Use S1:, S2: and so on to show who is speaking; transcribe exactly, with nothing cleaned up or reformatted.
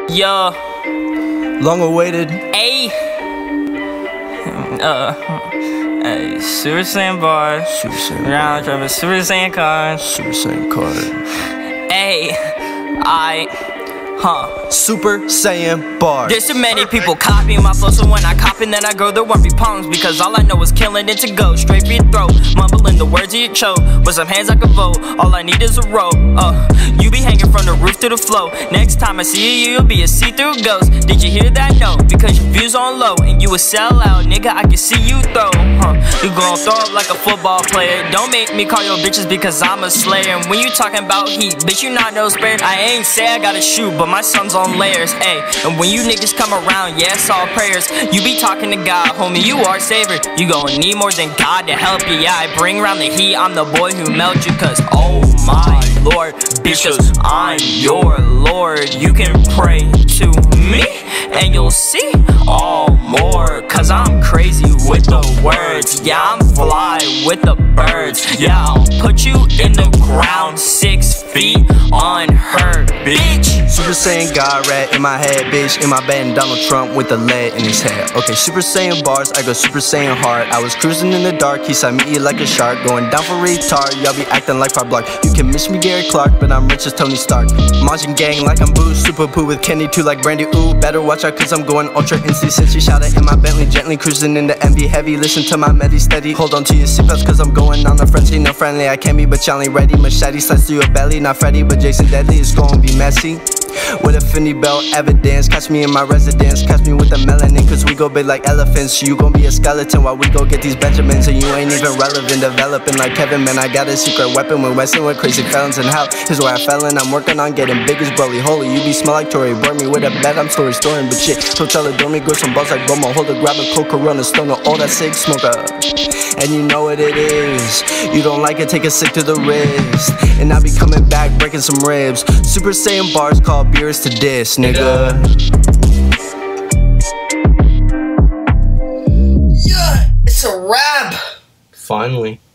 S1: Yo,
S2: long awaited.
S1: A uh, hey, Super Saiyan bars.
S2: Super Saiyan
S1: Round trip, Super Saiyan card.
S2: Super Saiyan card.
S1: A I huh.
S2: Super Saiyan bars.
S1: There's too many people copying my flow, so when I copy, then I grow, there won't be problems. Because all I know is killing it to go straight for your throat, mumbling the words of your choke. With some hands I can vote, all I need is a rope. Uh, you be hanging from the roof to the floor. Next time I see you, you'll be a see-through ghost. Did you hear that? No, because your views on low and you a sellout, nigga. I can see you throw. Huh? You gon' throw up like a football player. Don't make me call your bitches because I'm a slayer. And when you talking about heat, bitch, you not no spare. I ain't say I gotta shoot, but my son's on layers. Ayy, and when you niggas come around, yeah, it's all prayers. You be talking to God, homie, you are savior. You gon' need more than God to help you. Yeah, I bring around the heat, I'm the boy who melt you. Cause oh my lord, bitch, cause I'm your lord. You can pray to me and you'll see all more. Cause I'm crazy with the words. Yeah, I'm fly with the birds. Yeah, I'll put you in the ground six feet on her, bitch.
S2: Super Saiyan God rat in my head, bitch. In my bed, Donald Trump with the lead in his head. Okay, Super Saiyan bars, I go Super Saiyan hard. I was cruising in the dark, he saw me eat like a shark. Going down for retard, y'all be acting like our block. You can miss me Gary Clark, but I'm rich as Tony Stark. Majin gang like I'm Boo, super poo with Kenny too like Brandy. Ooh, better watch out cause I'm going ultra insty. Since she shot it in my Bentley, gently cruising in the M V heavy. Listen to my medi steady. Hold on to your seatbelts cause I'm going on the frenzy. No friendly, I can't be but y'all ain't ready. Machete slice through your belly, not Freddy but Jason Deadly. It's gonna be messy. With a Fendi belt, evidence. Catch me in my residence, catch me with the melanin. Cause we go big like elephants. You gon' be a skeleton while we go get these Benjamins. And you ain't even relevant, developing like Kevin. Man, I got a secret weapon when Weston with crazy felons. And how, here's where I fell in. I'm working on getting big as Broly. Holy, you be smell like Tory. Bore me with a bed, I'm story storing. But shit, Coachella, adore me, grow some balls like Bomo. Hold a grab a coke, Corona, stoner, all that sick smoker. And you know what it is. You don't like it, take a sick to the wrist. And I be coming back, breaking some ribs. Super Saiyan bars called beers to diss, nigga.
S3: Yeah, it's a wrap.
S2: Finally.